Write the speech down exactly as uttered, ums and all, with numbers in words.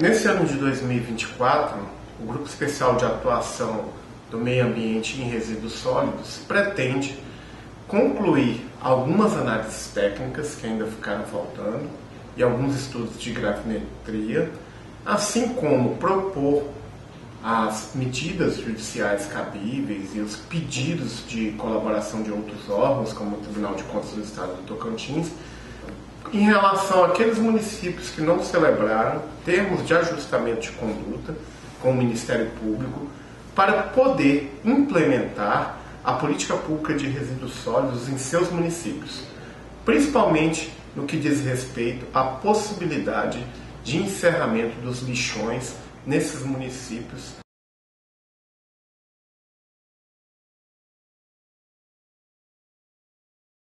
Nesse ano de dois mil e vinte e quatro, o Grupo Especial de Atuação do Meio Ambiente em Resíduos Sólidos pretende concluir algumas análises técnicas que ainda ficaram faltando e alguns estudos de gravimetria, assim como propor as medidas judiciais cabíveis e os pedidos de colaboração de outros órgãos, como o Tribunal de Contas do Estado do Tocantins, em relação àqueles municípios que não celebraram termos de ajustamento de conduta com o Ministério Público, para poder implementar a política pública de resíduos sólidos em seus municípios, principalmente no que diz respeito à possibilidade de encerramento dos lixões nesses municípios